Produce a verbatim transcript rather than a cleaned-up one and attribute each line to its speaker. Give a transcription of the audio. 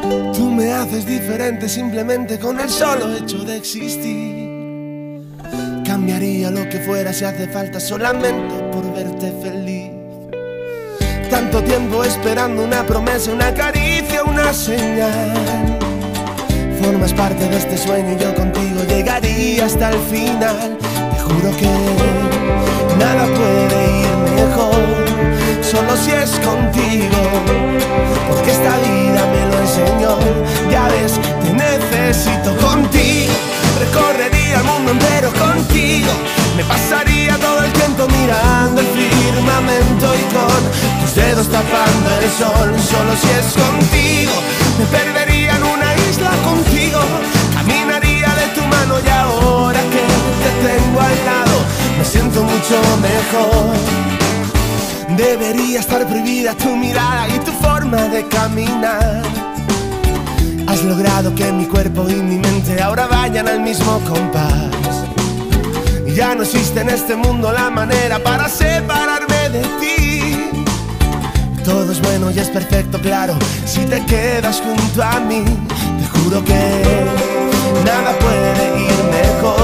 Speaker 1: Tú me haces diferente simplemente con el solo hecho de existir. Cambiaría lo que fuera si hace falta solamente por verte feliz. Tanto tiempo esperando una promesa, una caricia, una señal. Formas parte de este sueño y yo contigo llegaría hasta el final. Te juro que nada puede ir mejor, solo si es contigo, porque esta vida me lo enseñó. Ya ves, te necesito contigo. Recorrería el mundo entero contigo. Me pasaría todo el tiempo mirando el firmamento y con tus dedos tapando el sol. Solo si es contigo. Me perdería en una isla contigo. Caminaría de tu mano y ahora que te tengo al lado me siento mucho mejor. Debería estar prohibida tu mirada y tu forma de caminar. Has logrado que mi cuerpo y mi mente ahora vayan al mismo compás. Y ya no existe en este mundo la manera para separarme de ti. Todo es bueno y es perfecto, claro, si te quedas junto a mí. Te juro que nada puede ir mejor,